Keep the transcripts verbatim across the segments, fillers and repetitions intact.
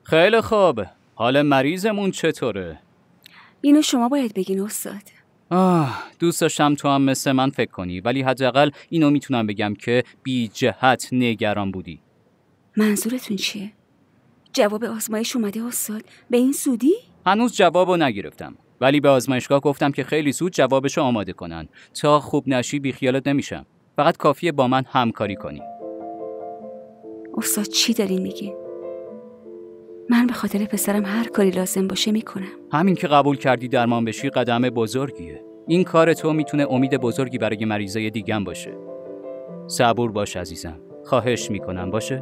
خیلی خوب. حال مریضمون چطوره؟ اینو شما باید بگین استاد. آه، دوست داشتم تو هم مثل من فکر کنی، ولی حداقل اینو میتونم بگم که بی جهت نگران بودی. منظورتون چیه؟ جواب آزمایش اومده استاد؟ به این سودی؟ هنوز جوابو نگرفتم، ولی به آزمایشگاه گفتم که خیلی زود جوابشو آماده کنن. تا خوب نشی بی خیالت نمیشم. فقط کافیه با من همکاری کنی. استاد چی دارین میگین؟ من به خاطر پسرم هر کاری لازم باشه میکنم. همین که قبول کردی درمان بشی قدم بزرگیه. این کار تو میتونه امید بزرگی برای مریضای دیگم باشه. صبور باش عزیزم. خواهش میکنم باشه؟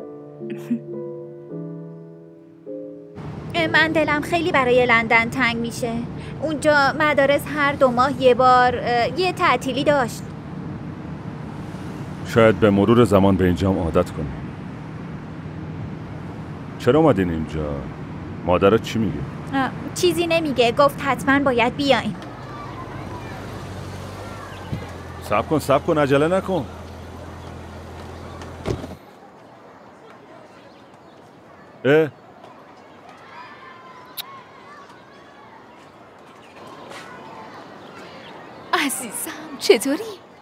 من دلم خیلی برای لندن تنگ میشه. اونجا مدارس هر دو ماه یه بار یه تعطیلی داشت. شاید به مرور زمان به اینجا هم عادت کنی. چرا اومدین اینجا؟ مادرت چی میگه؟ چیزی نمیگه، گفت حتما باید بیاین. صبر کن صبر کن عجله نکن. اه عزیزم چطوری؟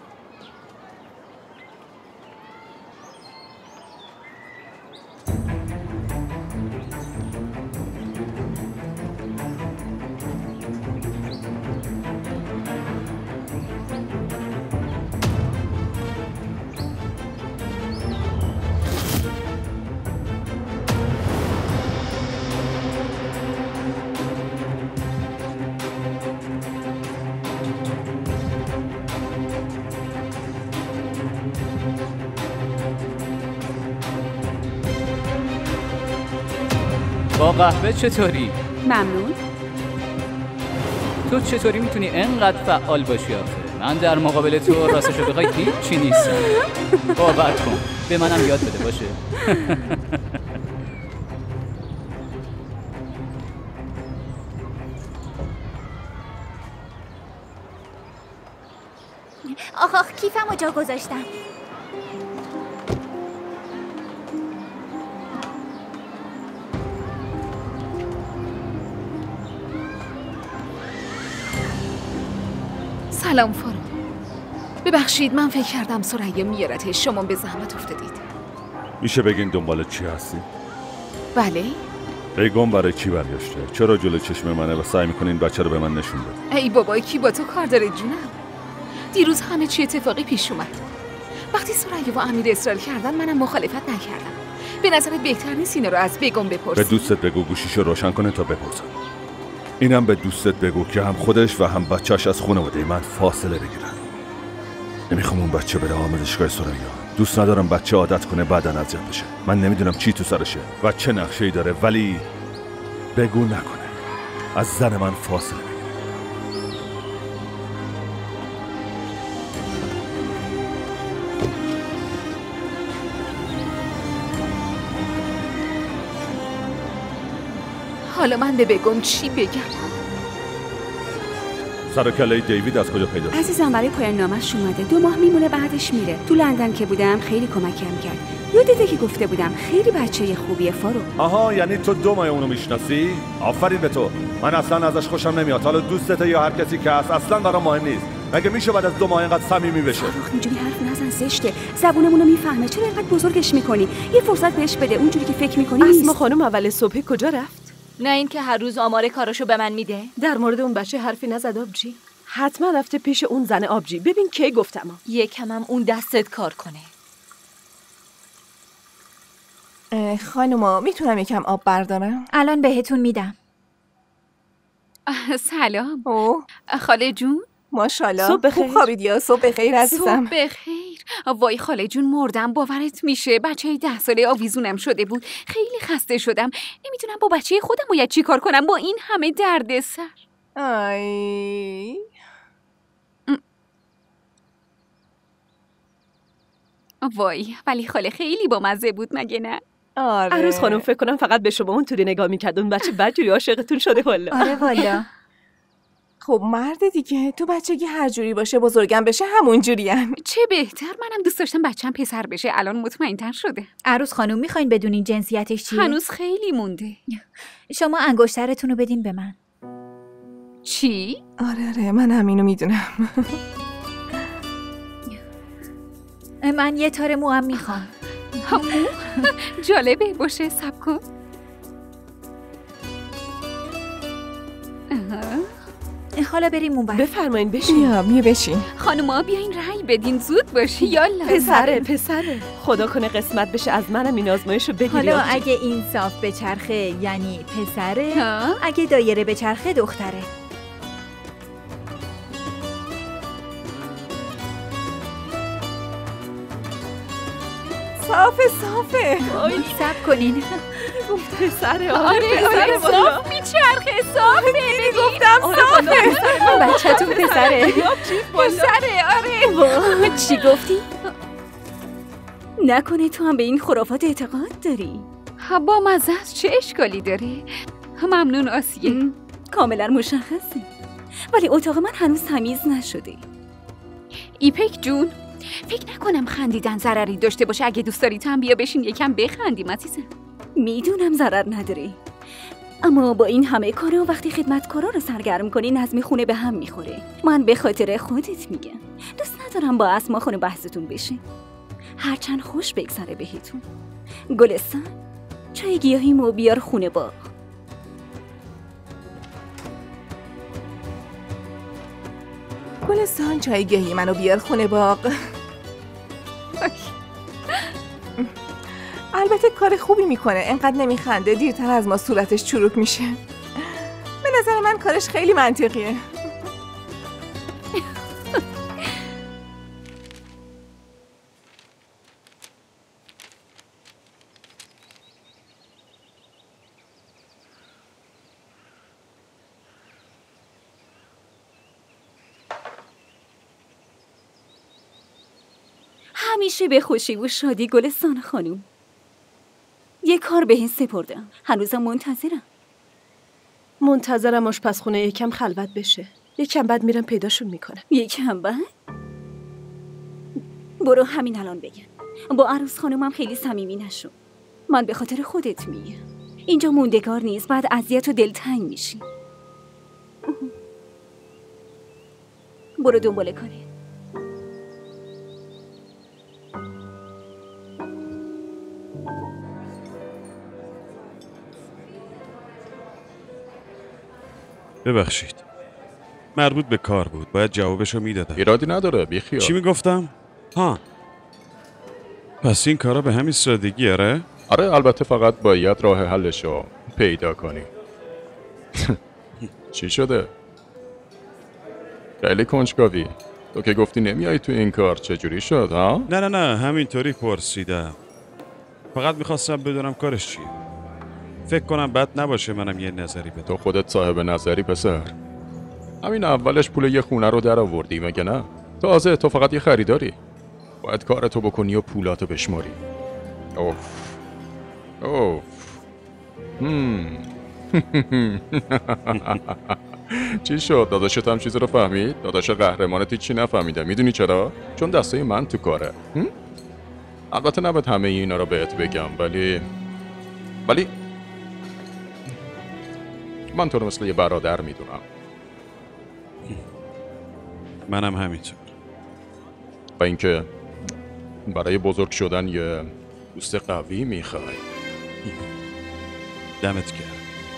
با قهوه چطوری؟ ممنون. تو چطوری میتونی انقدر فعال باشی آخه؟ من در مقابل تو راستشو بخوای هیچی نیستم. باور کن. به منم یاد بده باشه. آخ آخ کیفمو جا گذاشتم. سلام فارو. ببخشید من فکر کردم ثریا میارته، شما به زحمت افتادید. میشه بگین دنبال چی هستی؟ بله. بیگم برای چی برگشته؟ چرا جلو چشم منه و سعی میکنین بچه رو به من نشون بده؟ ای بابا کی با تو کار داره جونم؟ دیروز همه چی اتفاقی پیش اومد. وقتی ثریا و امیر اصرار کردن منم مخالفت نکردم. به نظرت بهتر نیست اینا رو از بیگم بپرسی؟ به دوستت بگو گوشیشو روشن کنه تا بپرسم. اینم به دوستت بگو که هم خودش و هم بچه‌اش از خانواده من فاصله بگیرن. نمیخوام اون بچه بره آموزشگاه ثریا. دوست ندارم بچه عادت کنه بعداً اذیت بشه. من نمیدونم چی تو سرشه و چه نقشه‌ای داره، ولی بگو نکنه از زن من فاصله بگیره. حالا من به بگم چی بگم؟ سر و کله دیوید از کجا پیدا شد؟ عزیزم برای پایان نامش اومده. دو ماه میمونه بعدش میره. تو لندن که بودم خیلی کمکم کرد. یادته که گفته بودم خیلی بچه خوبیه فارو. آها یعنی تو دو ماه اونو میشناسی؟ آفرین به تو. من اصلا ازش خوشم نمیاد. حالا دوستته یا هر کسی که هست اصلا برام مهم نیست. مگه میشه بعد از دو ماه اینقدر صمیمی بشه؟ آخ اینجوری حرف نزن زشته. زبونمونو میفهمه. چرا اینقدر بزرگش میکنی؟ یه فرصت بهش بده. اونجوری که فکر میکنی نیست. اسما خانم اول صبح کجا رفت؟ نه این که هر روز آمار کاراشو به من میده. در مورد اون بچه حرفی نزد آبجی؟ حتما رفته پیش اون زن آبجی. ببین کی گفتم یکم هم اون دستت کار کنه. خانوما میتونم یکم آب بردارم؟ الان بهتون میدم. سلام. اوه خاله جون ماشاءالله. صبح بخیر. خوب خوابیدی یا؟ صبح بخیر عزیزم. صبح بخیر. وای خاله جون مردم باورت میشه. بچه ده ساله آویزونم شده بود. خیلی خسته شدم. نمیتونم با بچه خودم باید چی کار کنم با این همه دردسر. آی وای ولی خاله خیلی با مزه بود مگه نه؟ آره. عروس خانم فکر کنم فقط به شما اونطوری نگاه میکرد. اون بچه بدجوری عاشقتون شده والا. آره والا. خب مرد دیگه، تو بچگی هر جوری باشه بزرگم بشه همون جورین. چه بهتر، منم دوست داشتم بچم پسر بشه، الان مطمئن‌تر شده. عروس خانم میخواین بدونین جنسیتش چیه؟ هنوز خیلی مونده. شما انگشترتون رو بدین به من. چی؟ آره آره من همینو میدونم. من یه تار مو هم میخوام. جالبه، باشه صبر کن. حالا بریم اون بر. بفرمایین بشین. بیا بیا بشین. خانوما بیاین رأی بدین، زود باشی. یالا. پسره پسره خدا کنه قسمت بشه از منم این آزمایشو بگیری. حالا آبجی. اگه این صاف به چرخه یعنی پسره، ها؟ اگه دایره به چرخه دختره. صافه صافه. صبر کنین. پسره. آره آره آره پسره. صاف میچرخه، صافه. گفتم صافه. بچه‌تون پسره. پسره. آره. چی گفتی؟ نکنه تو هم به این خرافات اعتقاد داری؟ با مزه است، چه اشکالی داره؟ ممنون آسیه. کاملا مشخصه. ولی اتاق من هنوز تمیز نشده. ایپک جون، فکر نکنم خندیدن ضرری داشته باشه. اگه دوست داری تو هم بیا بشین یکم بخندیم عزیزم. میدونم ضرر نداره، اما با این همه کارا وقتی خدمتکارا رو سرگرم کنی نظم خونه به هم میخوره. من به خاطر خودت میگم، دوست ندارم با اسما خونه بحثتون بشه. هرچند خوش بگذره بهتون. گلستان، چای گیاهیمو بیار خونه باغ. گلستان چای گهی منو بیار خونه باغ. البته کار خوبی میکنه، انقدر نمیخنده دیرتر از ما صورتش چروک میشه. به نظر من کارش خیلی منطقیه. همیشه به خوشی و شادی گلستان خانوم. یه کار به این سپردم، هنوزم منتظرم. منتظرم آشپزخونه یکم خلوت بشه. یکم بعد میرم پیداشون میکنم. یکم بعد؟ برو همین الان بگم. با عروس خانومم خیلی صمیمی نشو. من به خاطر خودت میگم. اینجا موندگار نیست، بعد اذیت و دلتنگ میشی. برو دنبال کاری. ببخشید، مربوط به کار بود، باید جوابشو میدادم. ایرادی نداره، بیخیال. چی میگفتم؟ ها، پس این کارا به همین سادگی اره؟ آره البته فقط باید راه حلشو پیدا کنی. چی شده؟ خیلی کنجکاوی. تو که گفتی نمیای تو این کار، چجوری شد ها؟ نه نه نه همینطوری پرسیدم. فقط میخواستم بدونم کارش چیه. فکر کنم بد نباشه منم یه نظری بدم. تو خودت صاحب نظری پسر. همین اولش پول یه خونه رو در آوردی مگه نه؟ تازه تو فقط یه خریداری. باید کارتو بکنی و پولاتو بشماری. اوف اوف هم. چی شد؟ داداشت هم چیزی رو فهمید؟ داداش قهرمانت چی نفهمیده. میدونی چرا؟ چون دسته من تو کاره. هم؟ البته نباید همه اینا رو بهت بگم، ولی ولی من تو رو مثل یه برادر میدونم. منم همینطور. و اینکه برای بزرگ شدن یه دوست قوی میخوای. دمت گرم.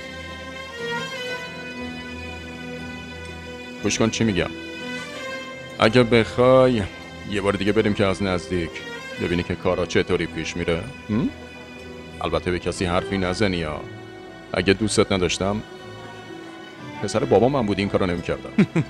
گوش کن چی میگم. اگه بخوای یه بار دیگه بریم که از نزدیک ببینی که کارا چطوری پیش میره. هم؟ البته به کسی حرفی نزنی یا اگه دوستت نداشتم پسر بابا من بود این کارو نمی‌کردم.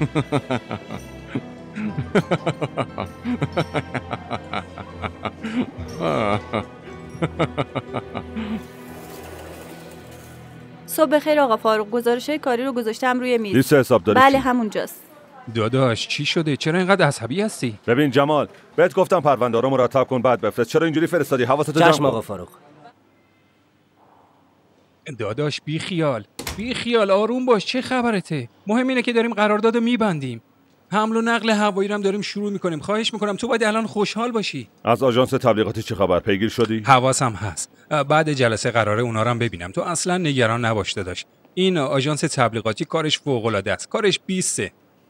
صبح بخیر آقا فاروق، گزارش‌های کاری رو گذاشتم روی میز. لیست حسابداری بله چی؟ همونجاست. داداش چی شده؟ چرا اینقدر عصبی هستی؟ ببین جمال، بهت گفتم پرونده رو مرتب کن بعد بفرست. چرا اینجوری فرستادی؟ حواستو جمع کن. چشم آقا فاروق. داداش بی خیال. بی خیال آروم باش. چه خبرته؟ مهم اینه که داریم قراردادو میبندیم. حمل و نقل هوایی رو هم داریم شروع میکنیم. خواهش میکنم تو باید الان خوشحال باشی. از آژانس تبلیغاتی چه خبر؟ پیگیر شدی؟ حواسم هست. بعد جلسه قراره اونا رو هم ببینم. تو اصلا نگران نباش داداش. این آژانس تبلیغاتی کارش فوق العاده است. کارش بیسته.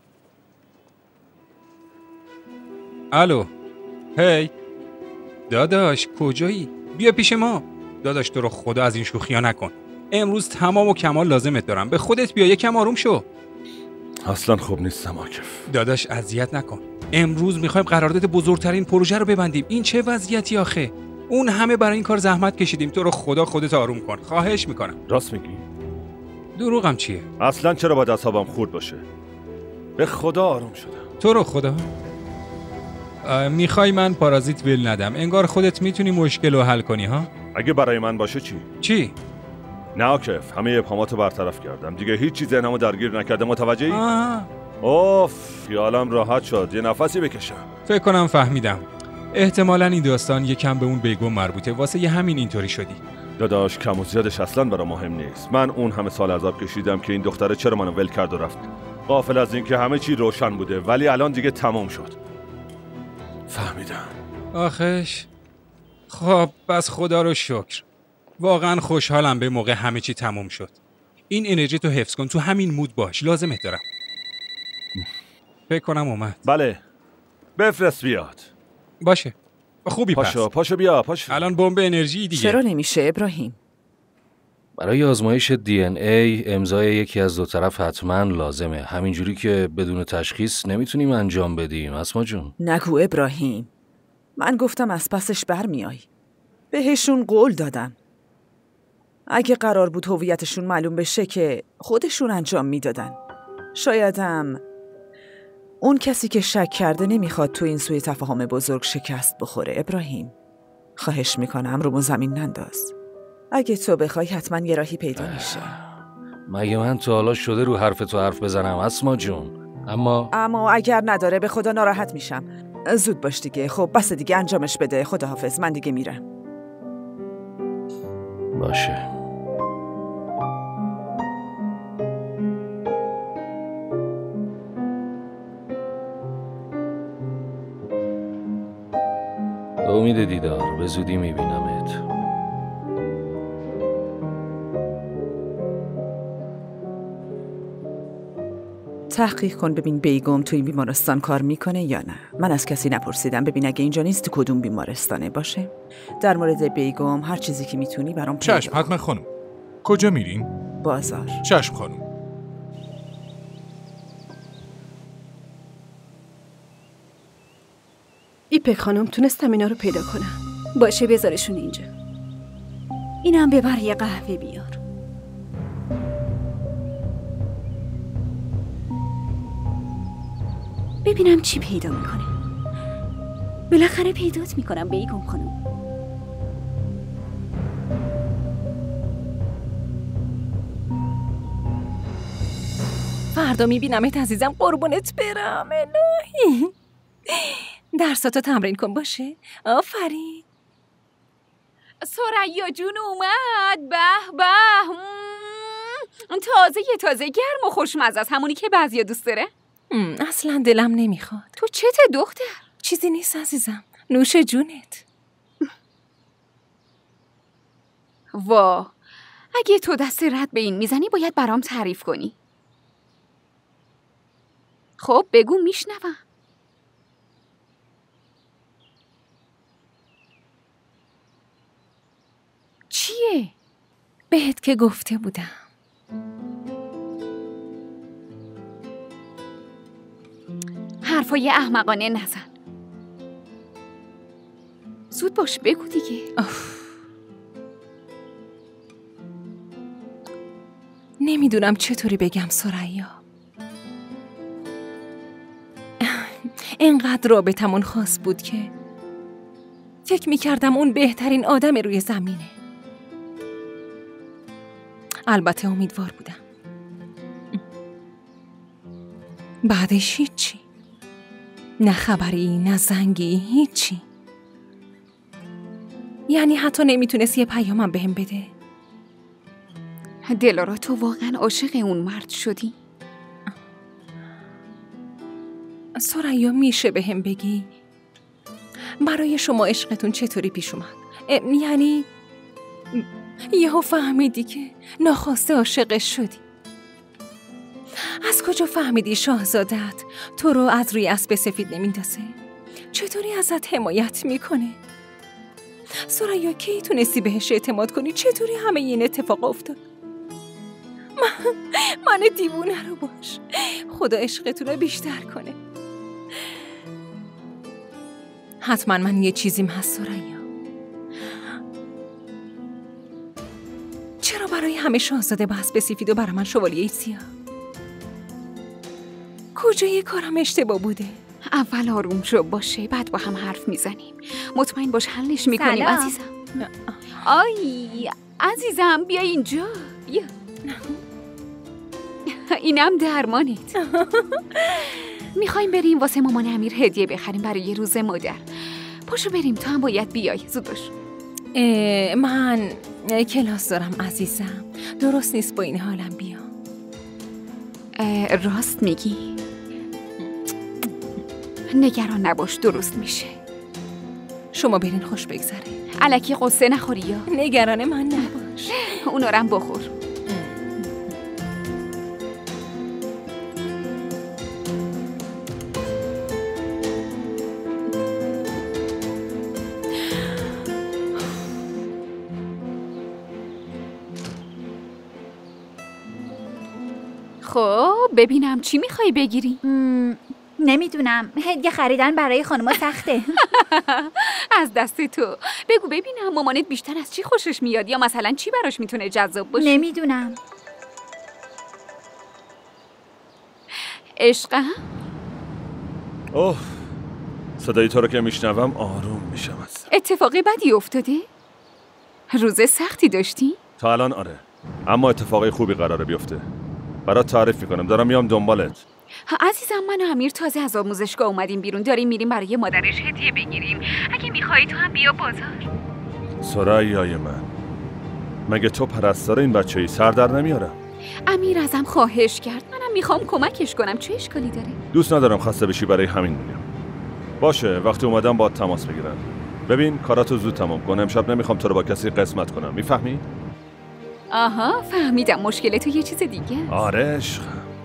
الو. هی. داداش کجایی؟ بیا پیش ما. داداش تو رو خدا از این شوخی‌ها نکن. امروز تمام و کمال لازمت دارم. به خودت بیا، یکم آروم شو. اصلا خوب نیستم عاکف. داداش اذیت نکن. امروز میخوایم قرارداد بزرگترین پروژه رو ببندیم. این چه وضعیتی آخه؟ اون همه برای این کار زحمت کشیدیم. تو رو خدا خودت آروم کن. خواهش میکنم. راست میگی؟ دروغم چیه؟ اصلا چرا باید اعصابم خورد باشه؟ به خدا آروم شدم. تو رو خدا. میخوای من پارازیت ول ندم؟ انگار خودت میتونی مشکل رو حل کنی ها؟ اگه برای من باشه چی؟ چی؟ نه عاکف، همه ابهاماتو برطرف کردم. دیگه هیچ چیز ذهنمو درگیر نکرده. متوجهی؟ اوف، خیالم راحت شد. یه نفسی بکشم. فکر کنم فهمیدم. احتمالاً این داستان یکم به اون بیگم مربوطه. واسه یه همین اینطوری شدی. داداش کم و زیادش اصلا برام مهم نیست. من اون همه سال عذاب کشیدم که این دختره چرا منو ول کرد و رفت. غافل از این که همه چی روشن بوده، ولی الان دیگه تمام شد. فهمیدم. آخش. خب پس خدا رو شکر. واقعا خوشحالم به موقع همه چی تموم شد. این انرژی تو حفظ کن. تو همین مود باش. لازمت دارم. فکر کنم اومد. بله. بفرست بیاد. باشه. خوبی پس. پاشو پاشو بیا پاشو. الان بمب انرژی دیگه. چرا نمیشه ابراهیم؟ برای آزمایش دی ان ای امضای یکی از دو طرف حتما لازمه. همینجوری که بدون تشخیص نمیتونیم انجام بدیم. اسما جون نگو ابراهیم. من گفتم از پسش برمیای. بهشون قول دادم. اگه قرار بود هویتشون معلوم بشه که خودشون انجام میدادن. شایدم اون کسی که شک کرده نمیخواد تو این سوی تفاهم بزرگ شکست بخوره. ابراهیم خواهش میکنم رو زمین ننداز. اگه تو بخوای حتما یه راهی پیدا میشه. مگه من تا حالا شده رو حرف تو حرف بزنم اسما جون؟ اما اما اگر نداره به خدا ناراحت میشم. زود باش دیگه. خب بس دیگه انجامش بده. خداحافظ. من دیگه میرم. باشه. امید دیدار. به زودی میبینمت. تحقیق کن ببین بیگم تو این بیمارستان کار میکنه یا نه. من از کسی نپرسیدم. ببین اگه اینجا نیست تو کدوم بیمارستانه. باشه؟ در مورد بیگم هر چیزی که میتونی برام پیدا. چشم حتما خانم. کجا میرین؟ بازار. چشم خانم. ایپک خانم تونستم اینا رو پیدا کنم. باشه بذارشون اینجا. اینم ببر یه قهوه بیار. ببینم چی پیدا میکنه. بالاخره پیدات میکنم بیگم خانم. فردا میبینمت عزیزم. قربونت برم. الهی درساتو تمرین کن. باشه؟ آفرین. ثریا جون اومد. به به. تازه یه تازه گرم و خوشمزه است. همونی که بعضیا دوست داره. اصلا دلم نمیخواد. تو چته دختر؟ چیزی نیست عزیزم. نوش جونت. وا، اگه تو دست رد به این میزنی باید برام تعریف کنی. خب بگو میشنوم. چیه؟ بهت که گفته بودم. حرفای احمقانه نزن. زود باش بگو دیگه. نمیدونم چطوری بگم ثریا. اینقدر رابطمون خاص بود که فکر میکردم اون بهترین آدم روی زمینه. البته امیدوار بودم. بعدش هیچی. نه خبری، نه زنگی، هیچی. یعنی حتی نمیتونست یه پیامم بهم بده. دلارا تو واقعا عاشق اون مرد شدی؟ ثریا میشه به هم بگی برای شما عشقتون چطوری پیش اومد؟ یعنی یهو فهمیدی که ناخواسته عاشقش شدی. از کجا فهمیدی شاهزادت تو رو از روی اسب سفید نمیندازه؟ چطوری ازت حمایت میکنه؟ ثریا کی تونستی بهش اعتماد کنی؟ چطوری همه این اتفاق افتاد؟ من, من دیوونه رو باش. خدا عشقتون رو بیشتر کنه. حتما من یه چیزیم هست ثریا. چرا برای همه شاهزاده با اسب سفید و برای من شوالیه سیاه؟ کجای کارم اشتباه بوده؟ اول آروم شو باشه، بعد با هم حرف میزنیم. مطمئن باش حلش میکنیم عزیزم. آی عزیزم بیا اینجا، بیا. اینم درمانت. میخوایم بریم واسه مامان امیر هدیه بخریم برای روز مادر. پاشو بریم، تو هم باید بیای، زود باش. من کلاس دارم عزیزم، درست نیست با این حالم بیام. راست میگی؟ نگران نباش، درست میشه. شما برین، خوش بگذره. الکی قصه نخوری یا؟ نگران من نباش. اونا رو هم بخور. خب ببینم چی میخوای بگیری؟ نمیدونم، هدیه خریدن برای خانوما سخته. از دست تو. بگو ببینم مامانت بیشتر از چی خوشش میاد، یا مثلا چی براش میتونه جذاب باشه؟ نمیدونم. عشقم؟ اوه، صدای تو رو که میشنوم آروم میشم. از اتفاق بدی افتاده؟ روز سختی داشتی؟ تا الان آره، اما اتفاقی خوبی قراره بیفته. برات تعریف میکنم، دارم میام دنبالت. عزیزم من و امیر تازه از آموزشگاه اومدیم بیرون، داریم میریم برای مادرش هدیه بگیریم. اگه میخوایی تو هم بیا بازار. ثریای من، مگه تو پرستار این بچه‌ای؟ سر در نمیارم. امیر ازم خواهش کرد، منم میخوام کمکش کنم. چه اشکالی داره؟ دوست ندارم خسته بشی، برای همین میگم. باشه، وقتی اومدم باهات تماس بگیرم. ببین کاراتو زود تمام کن، امشب نمیخوام تو رو با کسی قسمت کنم، میفهمی؟ آها فهمیدم، مشکل تو یه چیز دیگه. آره عشق.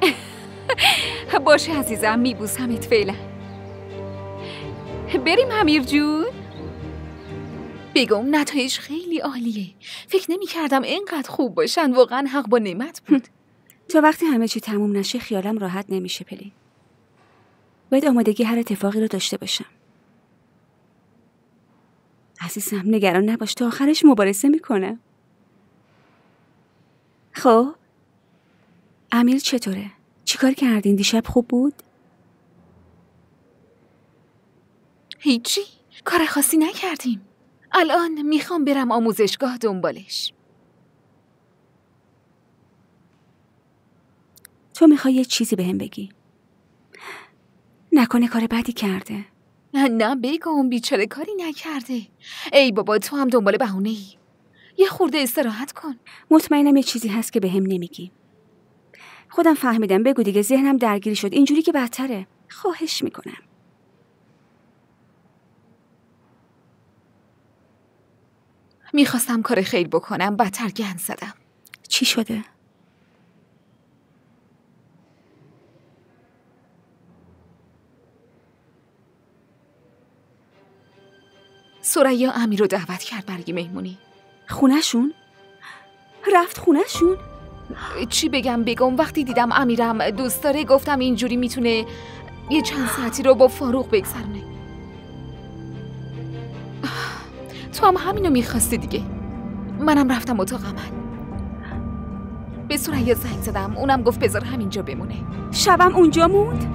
باشه عزیزم، میبوسمت فعلا. بریم امیر جون. بگم نتایج خیلی عالیه. فکر نمی کردم اینقدر خوب باشن. واقعا حق با نعمت بود. تا وقتی همه چی تموم نشه خیالم راحت نمیشه پلی. باید آمادگی هر اتفاقی رو داشته باشم. عزیزم نگران نباش، تا آخرش مبارزه میکنم. خب امیر چطوره؟ چیکار کردین؟ دیشب خوب بود؟ هیچی، کار خاصی نکردیم. الان میخوام برم آموزشگاه دنبالش. تو میخوای یه چیزی بهم بگی؟ نکنه کار بدی کرده؟ نه نه بگم، بیچاره کاری نکرده. ای بابا تو هم دنبال بهونه‌ای. یه خورده استراحت کن. مطمئنم یه چیزی هست که بهم نمیگی. خودم فهمیدم، بگو دیگه، ذهنم درگیری شد. اینجوری که بدتره. خواهش میکنم. میخواستم کار خیر بکنم، بدتر گند زدم. چی شده؟ ثریا امیر رو دعوت کرد برای مهمونی. خونه‌شون؟ رفت خونه‌شون؟ چی بگم بگم، وقتی دیدم امیرم دوست داره گفتم اینجوری میتونه یه چند ساعتی رو با فاروق بگذرونه. تو هم همینو میخواستی دیگه. منم رفتم اتاق عمل. به ثریا زنگ زدم، اونم گفت بذار همینجا بمونه. شبم اونجا موند؟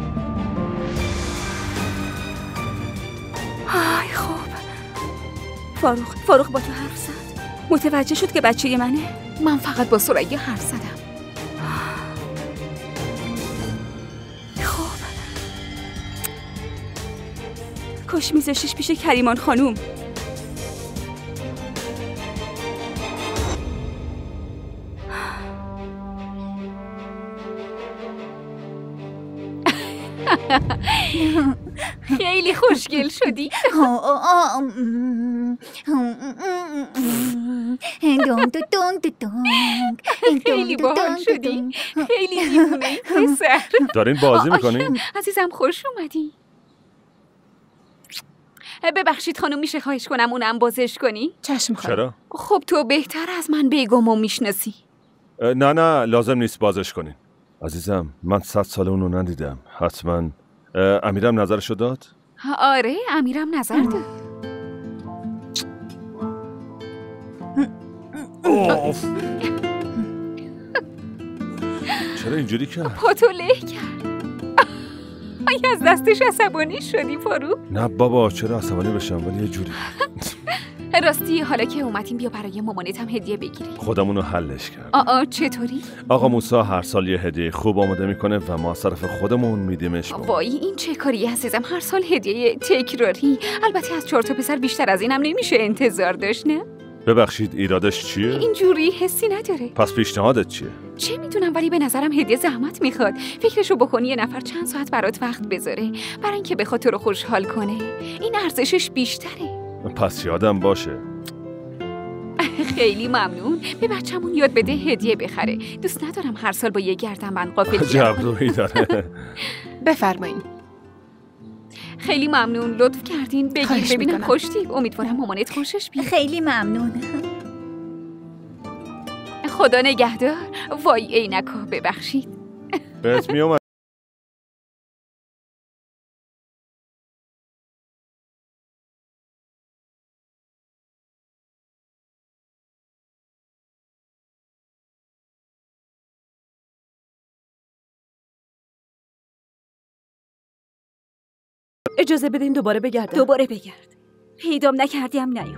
آی خوب. فاروق فاروق با تو حرف زد؟ متوجه شد که بچه منه؟ من فقط با ثریا حرف زدم. خب کاش میذاشتش پیش کریمان خانوم. خیلی خوشگل شدی. خیلی باحال شدی. خیلی دیوونه پسر. دارین بازی میکنین؟ عزیزم خوش اومدی. ببخشید خانم، میشه خواهش کنم اونم بازش کنی؟ چشم خانم. چرا؟ خب تو بهتر از من بیگمو میشناسی. نه نه لازم نیست بازش کنین. عزیزم من صد سال اونو ندیدم. حتما امیرم نظرشو داد؟ آره امیرم نظر داد. اوف. چرا اینجوری کرد؟ پاتو له کرد. آیا از دستش عصبانی شدی فاروق؟ نه بابا چرا عصبانی بشم، ولی یه جوری. راستی حالا که اومدیم بیا برای مامانت هم هدیه بگیری. خودمونو حلش کرد. آآ چطوری؟ آقا موسی هر سال یه هدیه خوب آماده میکنه و ما از طرف خودمون میدیمش. وای این چه کاری عزیزم، هر سال هدیه تکراری. البته از چهار تا پسر بیشتر از اینم نمیشه انتظار داشت نه؟ ببخشید ایرادش چیه؟ اینجوری حسی نداره. پس پیشنهادت چیه؟ چه میدونم، ولی به نظرم هدیه زحمت میخواد. فکرشو بکنی یه نفر چند ساعت برات وقت بذاره برای اینکه بخواد تو رو خوشحال کنه. این ارزشش بیشتره. پس یادم باشه. خیلی ممنون. به بچه‌مون یاد بده هدیه بخره. دوست ندارم هر سال با یه گردنبند غافل جبرویی داره. بفرمایید. خیلی ممنون، لطف کردین. بگیر ببینم خوشتی. امیدوارم مامانت خوشش بیاد. خیلی ممنون. خدا نگهدار. وای عینکا ببخشید. بهت میومد. اجازه بدین دوباره بگردم. دوباره بگرد. پیدام نکردیم نیو.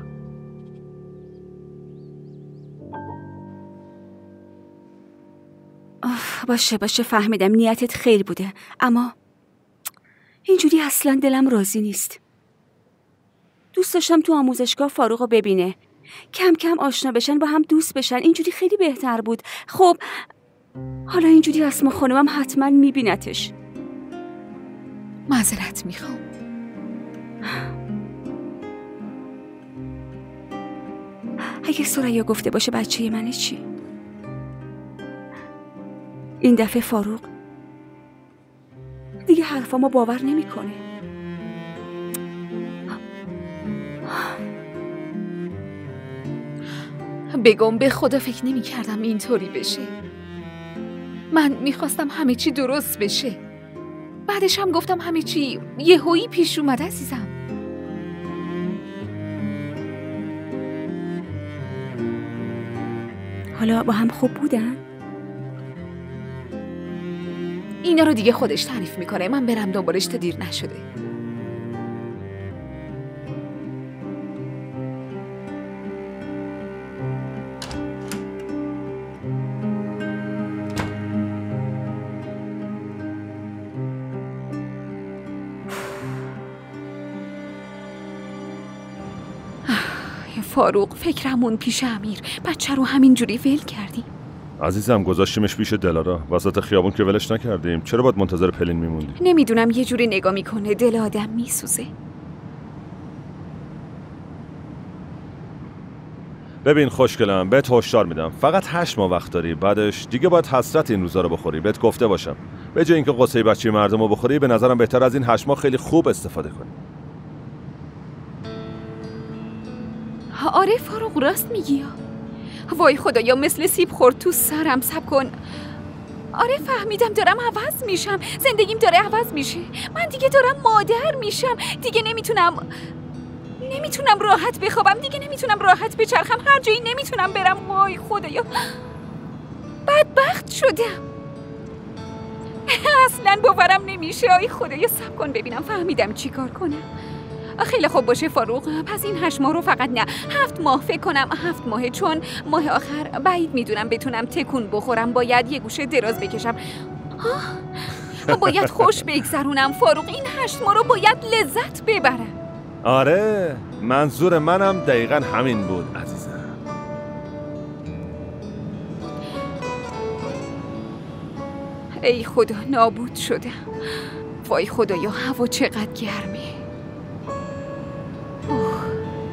باشه باشه فهمیدم نیتت خیر بوده، اما اینجوری اصلا دلم راضی نیست. دوست داشتم تو آموزشگاه فاروقو ببینه، کم کم آشنا بشن، با هم دوست بشن. اینجوری خیلی بهتر بود. خب حالا اینجوری اسما خانمم حتما میبینتش. معذرت میخوام. اگه ثریا گفته باشه بچه منه چی؟ این دفعه فاروق دیگه حرفامو باور نمیکنه. بگم به خدا فکر نمی کردم اینطوری بشه. من میخواستم همه چی درست بشه. بعدش هم گفتم همه چی یهویی پیش اومد عزیزم. حالا با هم خوب بودن؟ اینا رو دیگه خودش تعریف میکنه. من برم دنبالش تا دیر نشده. فاروق فکرمون پیش امیر، بچه رو همینجوری ول کردیم. عزیزم گذاشتیمش پیش دلارا وسط خیابون که ولش نکردیم. چرا باید منتظر پلین میموندی؟ نمیدونم، یه جوری نگاه میکنه دل آدم میسوزه. ببین خوشگلم، بهت هشدار میدم، فقط هشت ماه وقت داری، بعدش دیگه باید حسرت این روزا رو بخوری. بهت گفته باشم به جای اینکه قصه بچه مردم رو بخوری، به نظرم بهتر از این هشت ماه خیلی خوب استفاده کنی. آره فاروق راست میگی. وای خدایا مثل سیب خورد تو سرم. صبر کن. آره فهمیدم دارم عوض میشم. زندگیم داره عوض میشه. من دیگه دارم مادر میشم. دیگه نمیتونم نمیتونم راحت بخوابم. دیگه نمیتونم راحت بچرخم. هر جایی نمیتونم برم. وای خدایا بدبخت شدم. اصلا باورم نمیشه. آی خدایا صبر کن ببینم فهمیدم چی کار کنم. خیلی خوب باشه فاروق، پس این هشت ماه رو فقط نه هفت ماه فکر کنم هفت ماهه، چون ماه آخر بعید میدونم بتونم تکون بخورم. باید یه گوشه دراز بکشم. باید خوش بگذرونم فاروق. این هشت ماه رو باید لذت ببرم. آره منظور منم دقیقا همین بود عزیزم. ای خدا نابود شدم. وای خدایا هوا چقدر گرمه. اوه.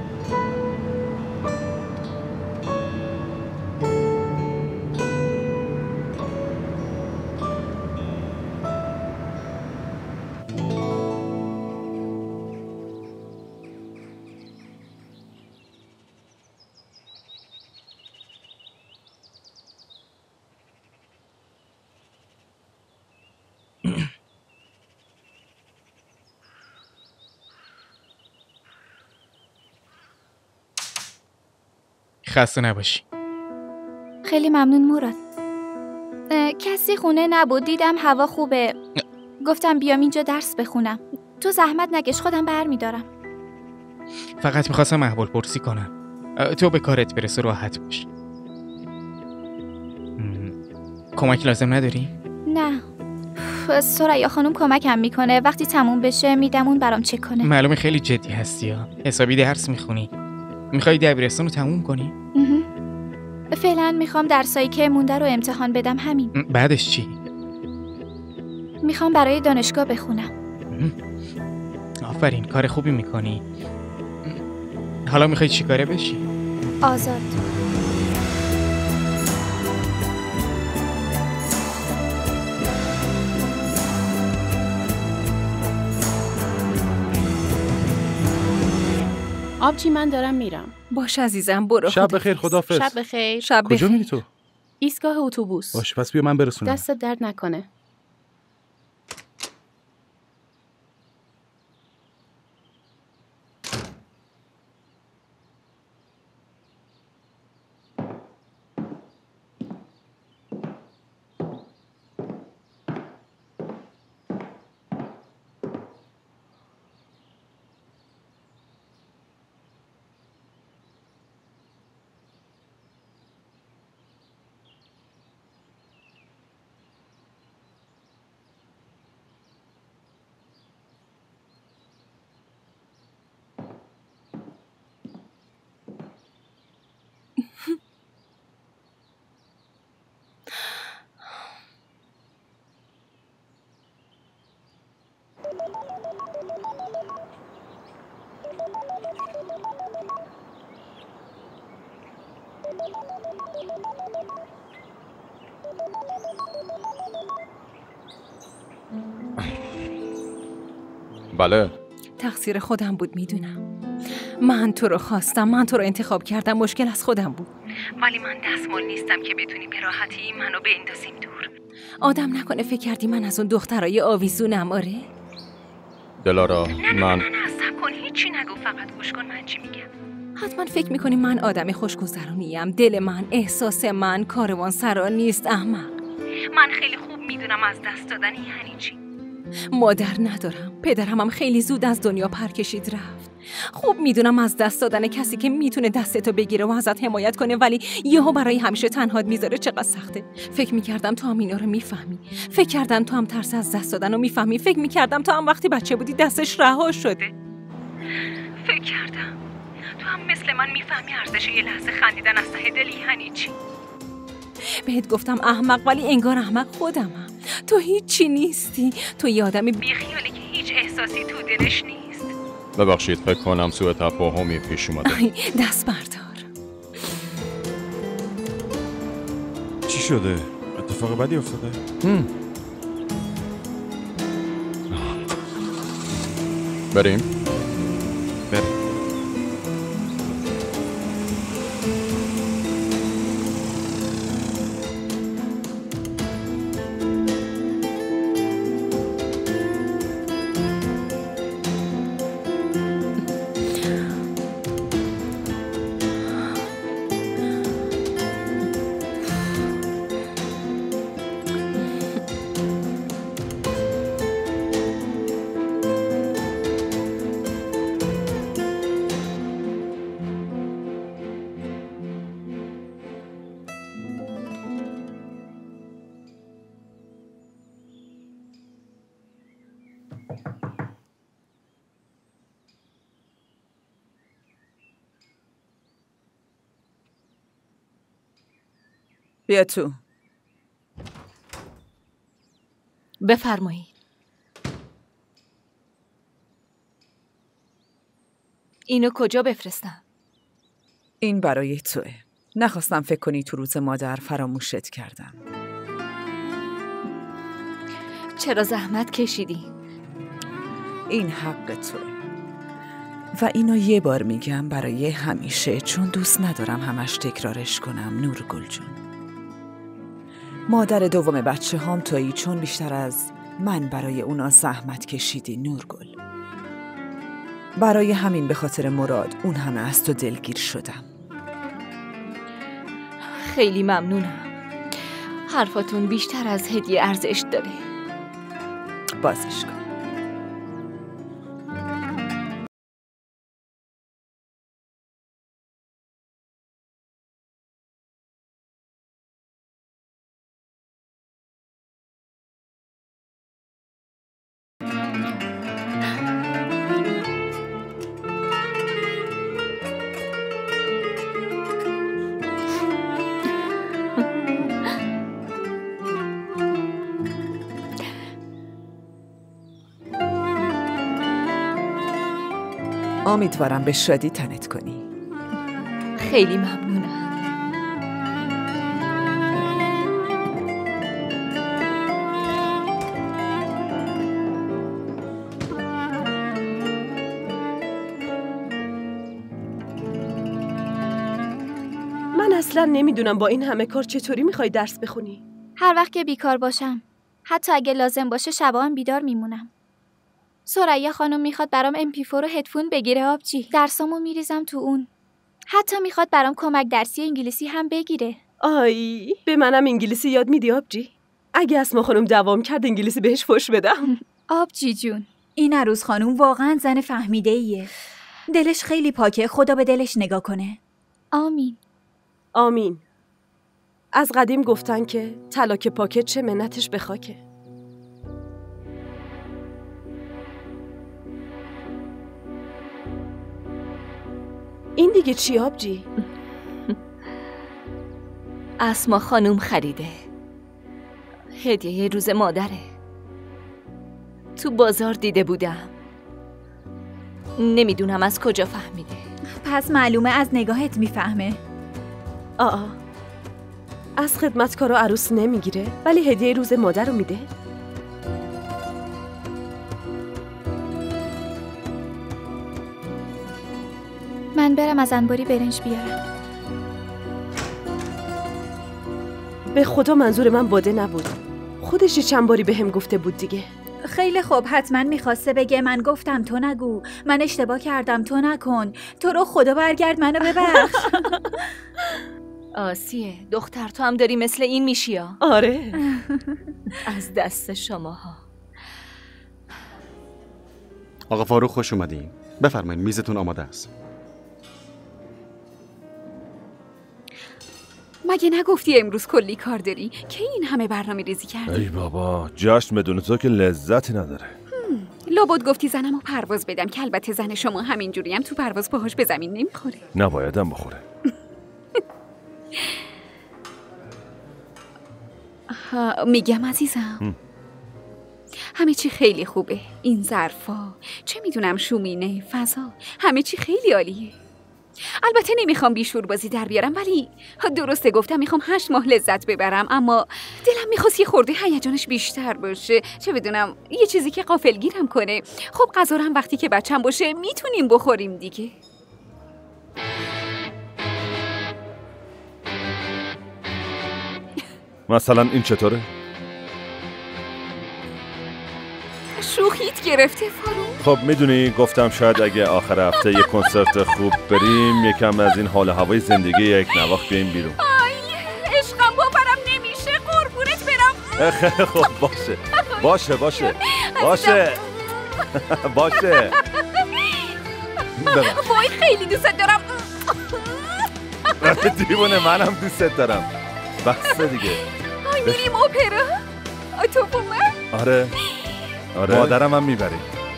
خسته نباشی. خیلی ممنون مراد. کسی خونه نبود، دیدم هوا خوبه، گفتم بیام اینجا درس بخونم. تو زحمت نکش، خودم برمیدارم. فقط میخواستم احوال پرسی کنم. تو به کارت برس و راحت باش. کمک لازم نداری؟ نه، ثریا خانم کمکم میکنه، وقتی تموم بشه میدم اون برام چک کنه. معلومه خیلی جدی هستی ها. حسابی درس میخونی. میخوای دبیرستان رو تموم کنی؟ فعلا میخوام درسایی که مونده رو امتحان بدم، همین. بعدش چی؟ میخوام برای دانشگاه بخونم. آفرین، کار خوبی میکنی. حالا میخوای چی کاره بشی؟ آزاد. آبجی من دارم میرم. باش عزیزم، برو. شب بخیر، خداحافظ. شب بخیر. شب کجا میری تو؟ ایستگاه اتوبوس. باش پس بیا من برسونم. دستت درد نکنه. بله. تقصیر خودم بود، میدونم. من تو رو خواستم، من تو رو انتخاب کردم، مشکل از خودم بود. ولی من دستمال نیستم که بتونی به راحتی منو بندازیم دور. آدم نکنه فکر کردی من از اون دخترای آویزونم. آره؟ دلارا نه نه من نه نه صبر کن، هیچی نگو، فقط گوش کن من چی میگم. حتما فکر میکنی من آدم خوشگذرونیم. دل من، احساس من کاروان سرا نیست احمق. من خیلی خوب میدونم از دست دادن یعنی چی. مادر ندارم، پدرم هم خیلی زود از دنیا پر کشید رفت. خوب میدونم از دست دادن کسی که میتونه دستتو بگیره و ازت حمایت کنه ولی یهو برای همیشه تنهات میذاره چقدر سخته. فکر میکردم تو هم اینا رو میفهمی. فکر کردم تو هم ترس از دست دادن رو میفهمی. فکر میکردم تو هم وقتی بچه بودی دستش رها شده. فکر کردم تو هم مثل من میفهمی ارزش یه لحظه خندیدن از ته دل یعنی چی. بهت گفتم احمق، ولی انگار احمق خودمم. تو هیچی نیستی. تو یه آدمی بیخیالی که هیچ احساسی تو دلش نیست. ببخشید، فکر کنم سوء تفاهمی پیش اومده. دست بردار. چی شده؟ اتفاق بدی افتاده؟ بریم؟ بریم. بیا تو. بفرمایید. اینو کجا بفرستم؟ این برای توه. نخواستم فکر کنی تو روز مادر فراموشت کردم. چرا زحمت کشیدی؟ این حق توه. و اینو یه بار میگم برای همیشه، چون دوست ندارم همش تکرارش کنم. نورگل جون، مادر دوم بچه هام تویی، چون بیشتر از من برای اونا زحمت کشیدی نورگل. برای همین به خاطر مراد اون همه از تو دلگیر شدم. خیلی ممنونم. حرفاتون بیشتر از هدیه ارزش داره. بازش کن. امیدوارم به شادی تنت کنی. خیلی ممنونم. من اصلا نمیدونم با این همه کار چطوری میخوای درس بخونی. هر وقت که بیکار باشم، حتی اگه لازم باشه شبا هم بیدار میمونم. ثریا خانم میخواد برام ام پی فور و هدفون بگیره آبجی. درسامو میریزم تو اون. حتی میخواد برام کمک درسی انگلیسی هم بگیره. آی، به منم انگلیسی یاد میدی آبجی؟ اگه اسما خانم دوام کرد انگلیسی بهش فوش بدم. آبجی جون، این عروس خانم واقعا زن فهمیده ایه. دلش خیلی پاکه، خدا به دلش نگاه کنه. آمین. آمین. از قدیم گفتن که طلا که پاکه چه منتش به خاکه. این دیگه چی آبجی؟ اسما خانوم خریده. هدیه روز مادره. تو بازار دیده بودم. نمیدونم از کجا فهمیده. پس معلومه از نگاهت میفهمه. آه از خدمتکارا عروس نمیگیره ولی هدیه روز مادر رو میده؟ من برم از انباری برنج بیارم. به خدا منظور من باده نبود. خودش چند باری به هم گفته بود دیگه. خیلی خوب، حتما میخواسته بگه من گفتم تو نگو، من اشتباه کردم تو نکن، تو رو خدا برگرد منو ببخش. آسیه دختر، تو هم داری مثل این میشی ها؟ آره. از دست شماها. آقا فاروق خوش اومدین. بفرمایید میزتون آماده است. مگه نگفتی امروز کلی کار داری؟ که این همه برنامه ریزی کردی؟ ای بابا، جشن بدون تو که لذتی نداره. لابد گفتی زنمو پرواز بدم، که البته زن شما همینجوری هم تو پرواز باهاش به زمین نمیخوره. نبایدم بخوره. میگم عزیزم، همه چی خیلی خوبه. این ظرفا، چه میدونم، شومینه، فضا، همه چی خیلی عالیه. البته نمیخوام بیشور بازی در بیارم، ولی درسته گفتم میخوام هشت ماه لذت ببرم، اما دلم میخواست یه خورده هیجانش بیشتر باشه. چه بدونم، یه چیزی که غافلگیرم کنه. خب غذا رو هم وقتی که بچم باشه میتونیم بخوریم دیگه. مثلا این چطوره؟ شوخیت گرفته فاروق. خب میدونی گفتم شاید اگه آخر هفته یه کنسرت خوب بریم، یکم از این حال هوای زندگی یک نواخت بیاییم بیرون. آی عشقم، باورم نمیشه. قربونت برم. خیلی خوب، باشه باشه باشه باشه باشه. وای خیلی دوست دارم. دیوونه، منم دوست دارم. بس دیگه. آی میریم اپرا؟ تو با من؟ آره آره، مادرم هم میبری.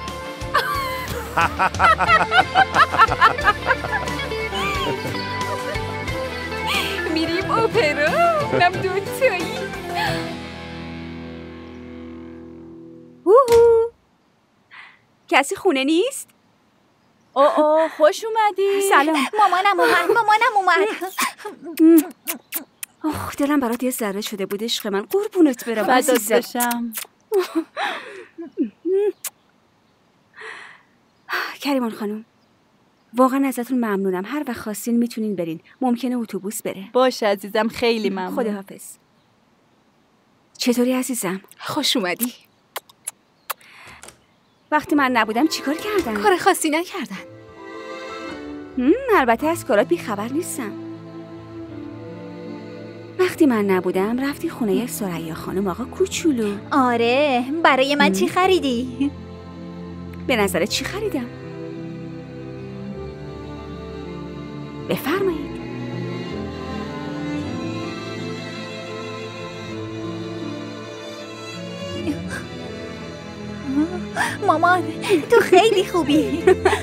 میریم اپرا؟ اونم دوتایی. هوهو، کسی خونه نیست؟ اوه اوه خوش اومدی. سلام. مامانم اومد مامانم اومد. آخ دلم برات یه ذره شده بود عشق من، قربونت برم عزیزم. بشم. کریمان خانم واقعا ازتون ممنونم. هر وقت خواستین میتونین برین. ممکنه اتوبوس بره. باشه عزیزم، خیلی ممنون. خداحافظ. چطوری عزیزم؟ خوش اومدی. وقتی من نبودم چیکار کردن؟ کار خاصی نکردن. البته از کارات بی خبر نیستم. وقتی من نبودم رفتی خونه ثریا خانم آقا کوچولو. آره، برای من چی خریدی؟ به نظرت چی خریدم؟ بفرمایید. مامان تو خیلی خوبی.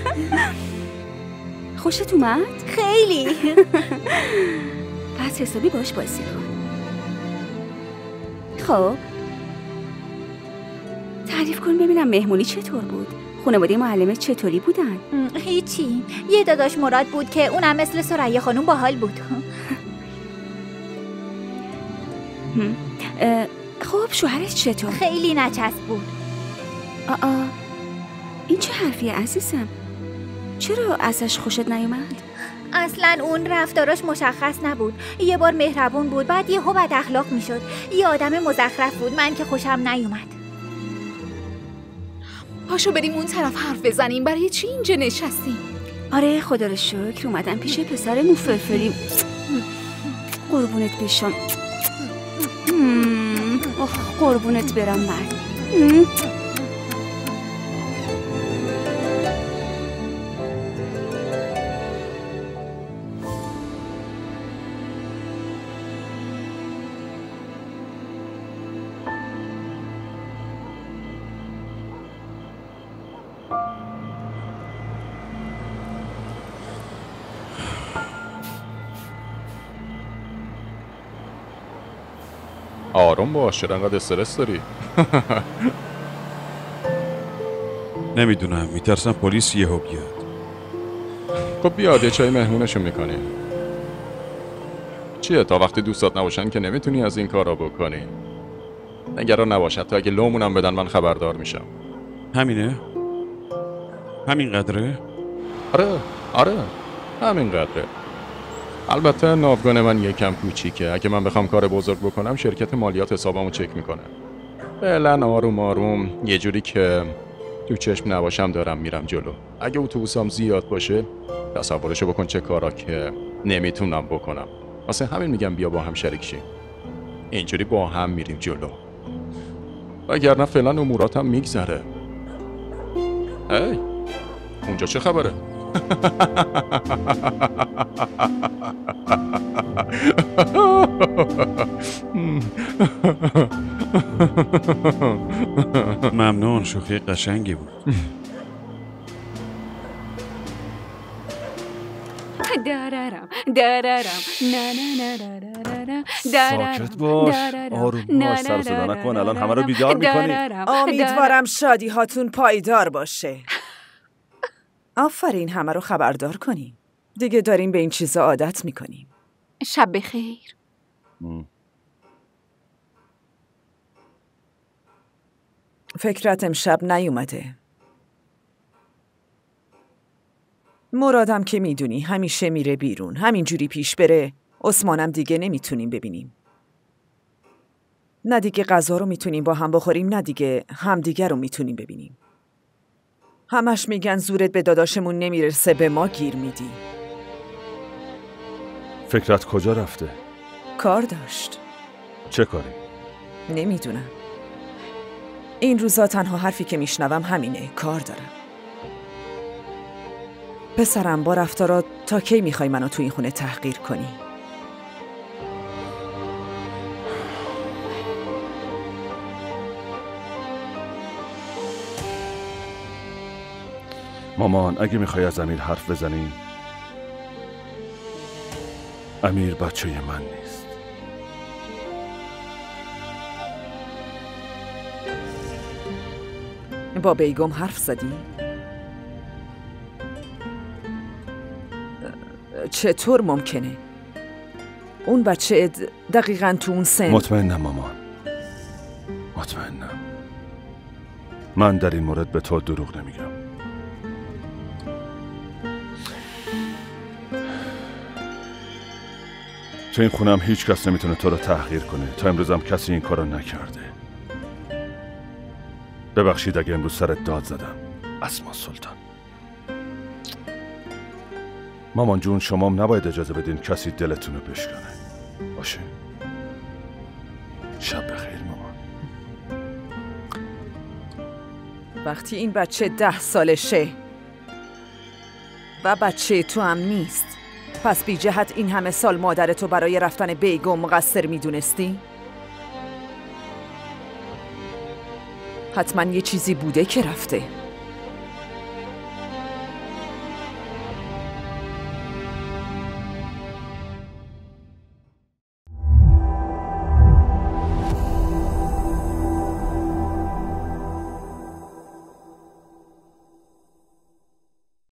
خوشت اومد؟ خیلی. پس حسابی باش بازی کن. خب تعریف کن ببینم مهمونی چطور بود؟ خانواده معلمت چطوری بودن؟ هیچی، یه داداش مراد بود که اونم مثل ثریا خانم باحال بود. خب شوهرش چطور؟ خیلی نچسب بود. آآ این چه حرفیه عزیزم؟ چرا ازش خوشت نیومد؟ اصلا اون رفتاراش مشخص نبود. یه بار مهربون بود، بعد یهو بد اخلاق میشد. یه آدم مزخرف بود، من که خوشم نیومد. پاشو بریم اون طرف حرف بزنیم. برای چی اینجا نشستیم؟ آره خدا رو شکر اومدم پیش پسر موفرفری. قربونت بشم. اوه قربونت برم من. آروم باش، چرا انقدر استرس داری؟ نمیدونم، میترسم پلیس یهو بیاد. خب بیاد یه چای مهمونشون میکنی. چیه تا وقتی دوستات نباشن که نمیتونی از این کارا بکنی؟ نگران نباشد، تا اگه لومونم بدن من خبردار میشم. همینه؟ همین قدره؟ آره آره همین قدره. البته ناوگان من یکم کوچیکه. اگه من بخوام کار بزرگ بکنم شرکت مالیات حسابمو چک میکنه. فعلا آروم آروم یه جوری که تو چشم نباشم دارم میرم جلو. اگه اتوبوسام زیاد باشه تصورشو بکن چه کارا که نمیتونم بکنم. واسه همین میگم بیا با هم شریک شیم. اینجوری با هم میریم جلو. وگرنه فعلا اموراتم میگذره. هی اونجا چه خبره؟ ممنون، شوخی قشنگی بود. درارم درارم نه نه نه نه درارم. ساکت باش، آروم باش، سر و صدا نکن، الان همه رو بیدار میکنی. امیدوارم شادی هاتون پایدار باشه. آفرین، همه رو خبردار کنیم. دیگه داریم به این چیزا عادت میکنیم. شب بخیر. فکرت امشب نیومده. مرادم که میدونی همیشه میره بیرون. همینجوری پیش بره عثمانم دیگه نمیتونیم ببینیم. نه دیگه غذا رو میتونیم با هم بخوریم، نه دیگه همدیگه رو میتونیم ببینیم. همش میگن زورت به داداشمون نمیرسه، به ما گیر میدی. فکرت کجا رفته؟ کار داشت. چه کاری؟ نمیدونم. این روزا تنها حرفی که میشنوم همینه، کار دارم. پسرم با رفتارات تا کی میخوای منو تو این خونه تحقیر کنی؟ مامان اگه میخوای از امیر حرف بزنی، امیر بچه من نیست. با بیگم حرف زدی؟ چطور ممکنه؟ اون بچه دقیقاً تو اون سن. مطمئنم مامان، مطمئنم. من در این مورد به تو دروغ نمیگم. تو این خونم هیچ کس نمیتونه تو رو تحقیر کنه. تا امروز هم کسی این کارو نکرده. ببخشید اگه امروز سرت داد زدم اسما سلطان. مامان جون، شما هم نباید اجازه بدین کسی دلتون رو بشکنه. باشه؟ شب بخیر مامان. وقتی این بچه ده سالشه و بچه تو هم نیست، پس بی جهت این همه سال مادرتو برای رفتن بیگم مقصر میدونستی؟ حتما یه چیزی بوده که رفته.